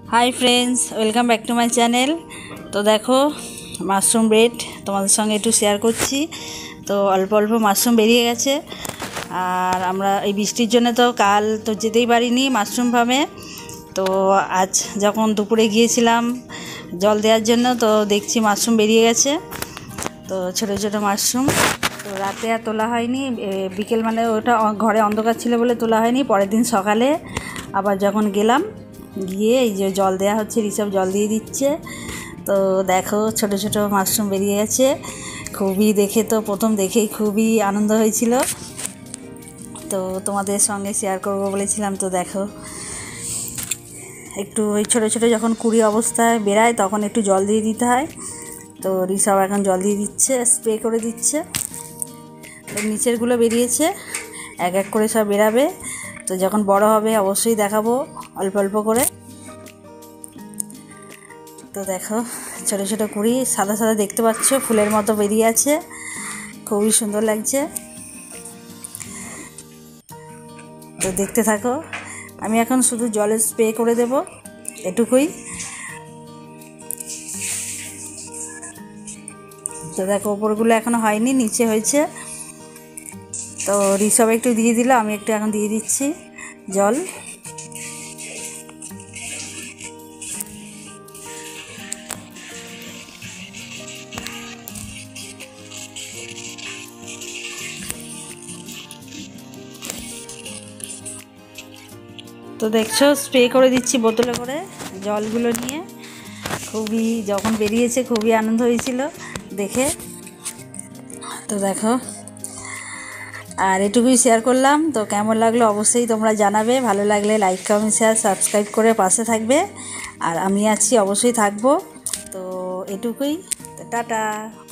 High friends welcome back to my channel. तो देखो mushroom bread तुम्हारे संगे एकटू शेयर करছি। तो अल्प अल्प माशरूम बेरिয়ে গেছে আর আমরা এই বৃষ্টির জন্য তো কাল তো যেতেই পারিনি মাশরুম ফার্মে। তো আজ যখন দুপুরে গিয়েছিলাম জল দেওয়ার জন্য তো দেখছি মাশরুম বেরিয়ে গেছে। তো ছোটো ছোটো মাশরুম তো রাতে আর তোলা হয়নি, বিকেল মানে ওটা ঘরে অন্ধকার ছিল বলে তোলা হয়নি। পরের দিন সকালে আবার যখন গেলাম গিয়ে এই যে জল দেওয়া হচ্ছে, ঋষভ জল দিয়ে দিচ্ছে। তো দেখো ছোটো ছোটো মাশরুম বেরিয়ে গেছে। খুবই দেখে তো প্রথম দেখেই খুবই আনন্দ হয়েছিল, তো তোমাদের সঙ্গে শেয়ার করব বলেছিলাম। তো দেখো একটু ওই ছোটো ছোটো যখন কুড়ি অবস্থায় বেরায় তখন একটু জল দিয়ে দিতে হয়। তো ঋষভ এখন জল দিয়ে দিচ্ছে, স্প্রে করে দিচ্ছে। তো নিচেরগুলো বেরিয়েছে, এক এক করে সব বেরাবে। তো যখন বড় হবে অবশ্যই দেখাবো অল্প অল্প করে। তো দেখো ছোটো ছোটো কুড়ি সাদা সাদা দেখতে পাচ্ছ, ফুলের মতো বেরিয়ে আছে, খুবই সুন্দর লাগছে। তো দেখতে থাকো, আমি এখন শুধু জলে স্প্রে করে দেব এটুকুই। তো দেখো ওপরগুলো এখনো হয়নি, নিচে হয়েছে। তো ঋষভ একটু দিয়ে দিল, আমি একটু এখন দিয়ে দিচ্ছি জল। তো দেখছো স্প্রে করে দিচ্ছি বোতলে করে জলগুলো নিয়ে। খুবই যখন বেরিয়েছে খুবই আনন্দ হয়েছিল দেখে। তো দেখো আর এটুকুই শেয়ার করলাম। তো কেমন লাগলো অবশ্যই তোমরা জানাবে, ভালো লাগলে লাইক কমেন্ট শেয়ার সাবস্ক্রাইব করে পাশে থাকবে। আর আমি আছি অবশ্যই থাকবো। তো এটুকুই, টাটা।